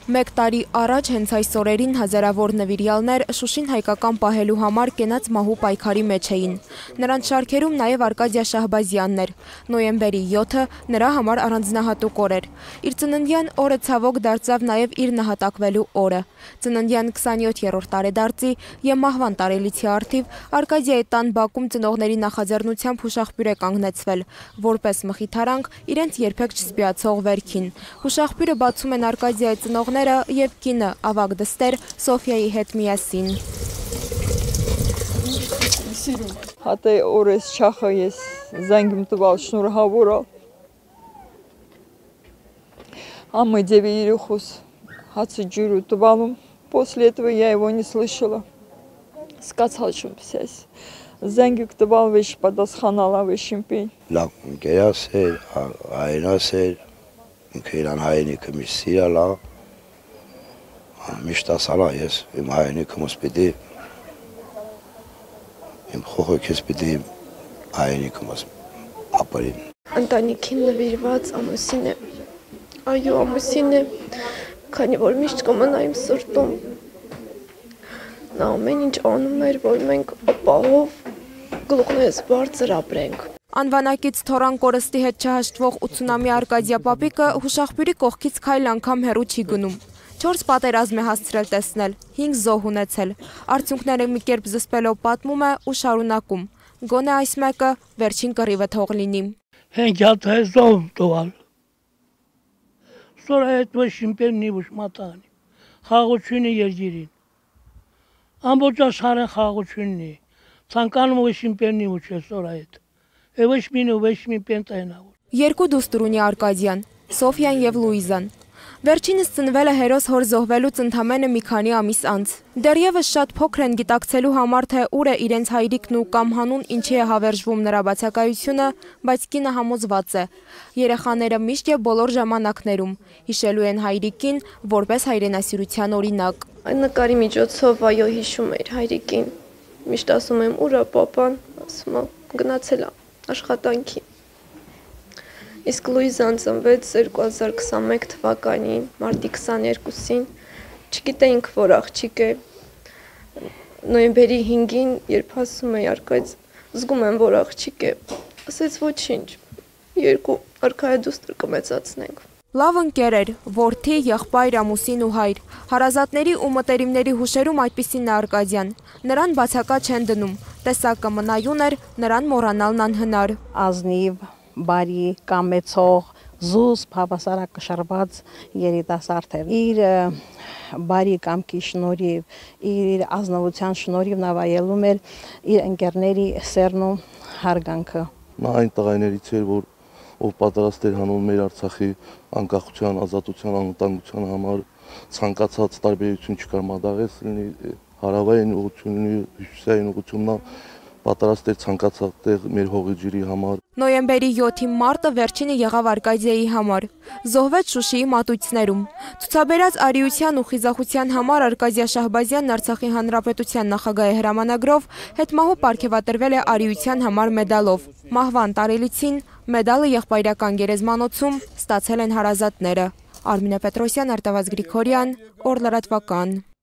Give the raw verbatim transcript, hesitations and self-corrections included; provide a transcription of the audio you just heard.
Մեկ տարի առաջ հենց այս օրերին հազարավոր նվիրյալներ Շուշին հայկական պահելու համար կենաց մահու պայքարի մեջ էին։ Նրանց շարքերում նաև Արկադիա Շահբազյանն էր։ Նոյեմբերի յոթը նրա համար առանձնահատուկ օր էր։ Իր ծննդյան օրը ցավոք դարձավ նաև իր նահատակվելու օրը։ Ծննդյան քսանյոթերորդ տարեդարձի եւ մահվան տարելիցի առթիվ Արկադիայի տան բակում ծնողների նախաձեռնությամբ հուշաղբյուր է կանգնեցվել, որպես մխիթարանք իրենց երբեք չսպիացող վերքին։ Հուշաղբյուրը բացում են Արկադիայի ծնողները եւ կինը ավագ դստեր Սոֆիայի հետ միասին։ Հատե օրես չախը ես զանգ եմ տվալ շնորհավորալ։ Ամը девять երեխուս հացը ջուրը տվալում, после этого я его не слышала. Սկացալ չում պսես։ Զանգ տվալ վեշ պատասխանալ ավեշին պին։ Լավ ընկերաս էր, հայրենաս էր, ինքը իրան հայրենիքը միշտ սիրալ է, միշտ ասալ է ես իմ հայրենիքը մոս պիտի, իմ խոխոքես պիտի հայրենիքը մոս ապարին։ Ընտանիքին նվիրված ամուսին է, այո ամուսին է, քանի որ միշտ կմնա իմ սրտում։ Նա ամեն ինչ անում էր, որ մենք ապահով գլուխներս բարձր ապրենք։ Անվանակից թորան կորստի հետ չհաշտվող ութսունամյա Արկադիա պապիկը հուշաղբյուրի կողքից քայլ անգամ հեռու չի գնում։ Չորս պատերազմ է հասցրել տեսնել, հինգ զոհ ունեցել։ Արդյունքները մի կերպ զսպելով պատմում է ու շարունակում։ Գոնե այս մեկը վերջին կռիվը թող լինի։ Հենքյալ թե զոհ տվալ։ Սորա հետ վշիմպերնի վշմատանի, խաղությունի երգիրին։ Ամբողջ աշխարհը խաղությունն է։ Ցանկանում վշիմպերնի ուչե սորա հետ։ Եվշմինը վշիմպեն տենավոր։ Երկու դուստր ունի Արկադիան, Սոֆիան եւ Լուիզան։ Վերջինս ծնվել է հերոս հոր զոհվելուց ընդամենը մի քանի ամիս անց։ Դեռևս շատ փոքր են գիտակցելու համար, թե ուր է իրենց հայրիկն ու կամ հանուն ինչի է հավերժվում նրա բացակայությունը, բայց կինը համոզված է։ Երեխաները միշտ եւ բոլոր ժամանակներում հիշելու են հայրիկին որպես հայրենասիրության օրինակ։ Այն նկարի միջոցով այո հիշում էր հայրիկին։ Միշտ ասում եմ ուր է պապան, ասում է գնացել է աշխատանքի։ Իսկ Լուիզան ծնվեց երկու հազար քսանմեկ թվականին, մարտի քսաներկուսին, չգիտեինք, որ աղջիկ է, նոյեմբերի հինգին, երբ ասում է Արկադիա, զգում եմ, որ աղջիկ է, ասեց ոչինչ, երկու արքայադուստր կմեծացնենք։ Լավ ընկեր էր, որդի, եղբայր, ամուսին ու հայր։ Հարազատների ու մտերիմների հուշերում այդպիսին է Արկադիան։ Նրան բացակա չեն դնում, տեսակը մնայուն էր, նրան մոռանալն անհնար։ Ազնիվ, բարի, կամեցող, զուսպ, հավասարակշռված երիտասարդ էր։ Իր բարի կամքի շնորհիվ, իր ազնվության շնորհիվ նա վայելում էր իր ընկերների սերն ու հարգանքը։ Նա այն տղայներից էր, որ ով պատրաստ էր հանում մեր Արցախի անկախության, ազատության, անվտանգության համար, ցանկացած տարբերություն չկար մատաղես լինի, հարավային ուղղություն լինի, հյուսիսային ուղղություն, նա պատրաստ էր ցանկացած տեղ մեր հողի ջրի համար։ Նոյեմբերի յոթի մարտը վերջինը եղավ Արկադիայի համար։ Զոհվեց Շուշիի մատույցներում։ Ցուցաբերած արիության ու խիզախության համար Արկադիա Շահբազյանն Արցախի հանրապետության նախագահի հրամանագրով հետմահու պարգևատրվել է արիության համար մեդալով։ Մահվան տարելիցին մեդալը եղբայրական գերեզմանոցում ստացել են հարազատները։ Արմինե Պետրոսյան, Արտավազդ Գրիգորյան, Օր լրատվական։